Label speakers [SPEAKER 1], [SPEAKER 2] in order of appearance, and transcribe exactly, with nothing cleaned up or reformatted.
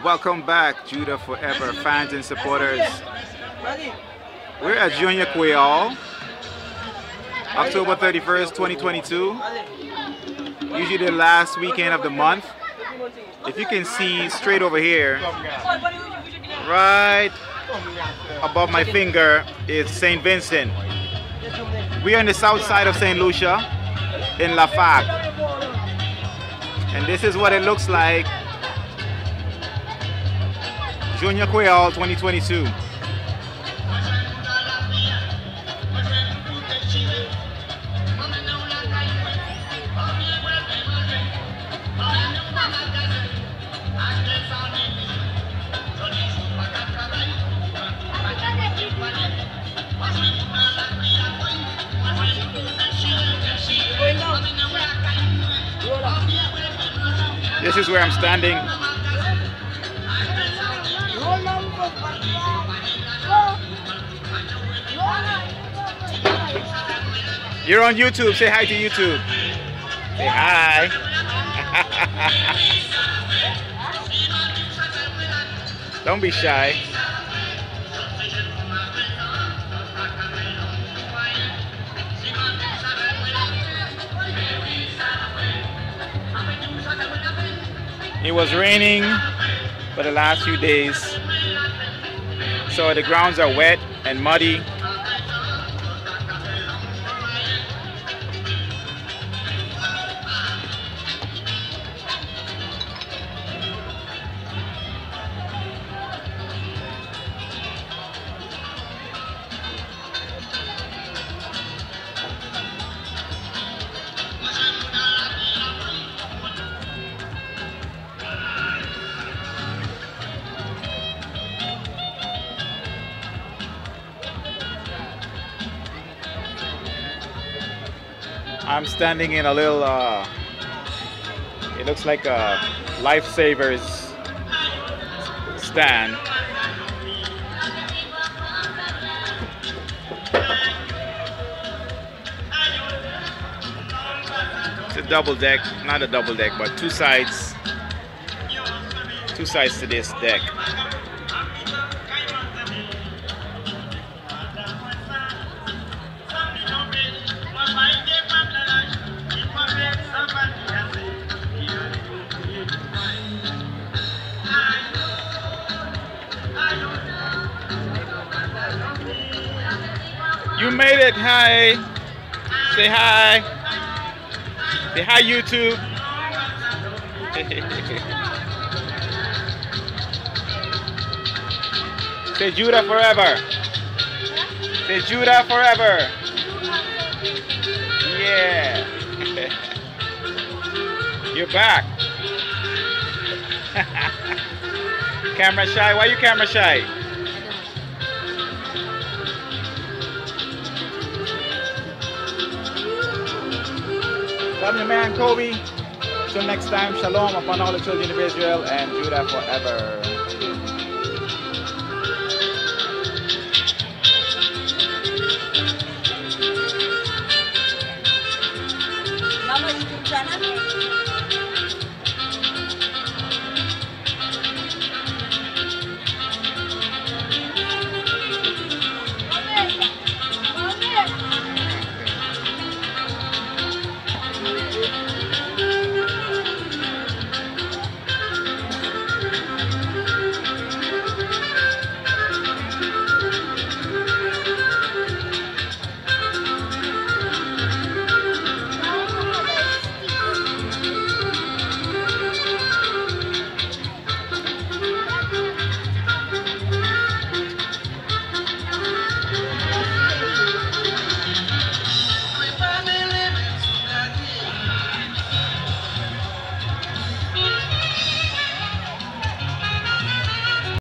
[SPEAKER 1] Welcome back, Judah Forever fans and supporters. We're at Jounen Kwéyòl, October thirty-first, twenty twenty-two. Usually the last weekend of the month. If you can see straight over here, right above my finger is Saint Vincent. We are on the south side of Saint Lucia in Lafague. And this is what it looks like. Jounen Kwéyòl twenty twenty-two. This is where I'm standing. You're on YouTube. Say hi to YouTube. Say hi. Don't be shy. It was raining for the last few days, so the grounds are wet and muddy. I'm standing in a little, uh, it looks like a lifesavers stand. It's a double deck, not a double deck, but two sides, two sides to this deck. You made it. Hi. Say hi. Say hi, YouTube. Say Judah forever. Say Judah forever. Yeah. You're back. Camera shy. Why are you camera shy? I'm your man Kobe. Till next time, shalom upon all the children of Israel and Judah forever.
[SPEAKER 2] Mama YouTube channel?